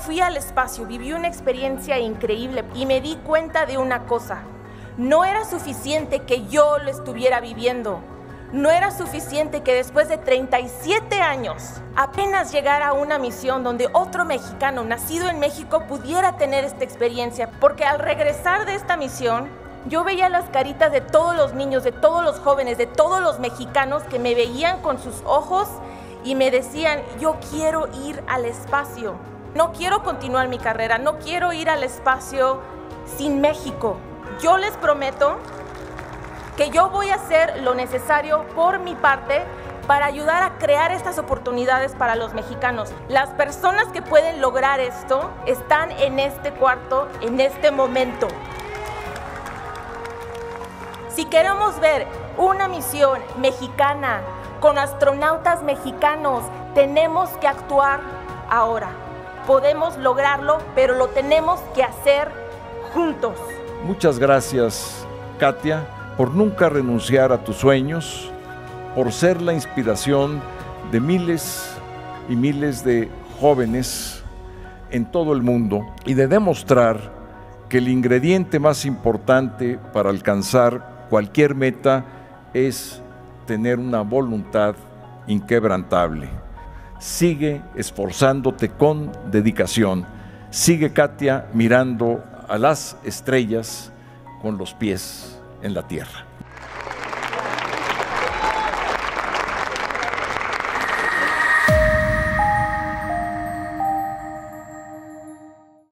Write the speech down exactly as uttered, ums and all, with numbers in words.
fui al espacio viví una experiencia increíble y me di cuenta de una cosa. No era suficiente que yo lo estuviera viviendo. No era suficiente que después de treinta y siete años apenas llegara a una misión donde otro mexicano nacido en México pudiera tener esta experiencia, porque al regresar de esta misión yo veía las caritas de todos los niños, de todos los jóvenes, de todos los mexicanos que me veían con sus ojos y me decían: yo quiero ir al espacio, no quiero continuar mi carrera, no quiero ir al espacio sin México. Yo les prometo que yo voy a hacer lo necesario por mi parte para ayudar a crear estas oportunidades para los mexicanos. Las personas que pueden lograr esto están en este cuarto, en este momento. Si queremos ver una misión mexicana con astronautas mexicanos, tenemos que actuar ahora. Podemos lograrlo, pero lo tenemos que hacer juntos. Muchas gracias, Katia, por nunca renunciar a tus sueños, por ser la inspiración de miles y miles de jóvenes en todo el mundo y de demostrar que el ingrediente más importante para alcanzar cualquier meta es tener una voluntad inquebrantable. Sigue esforzándote con dedicación. Sigue, Katia, mirando a las estrellas con los pies en la tierra.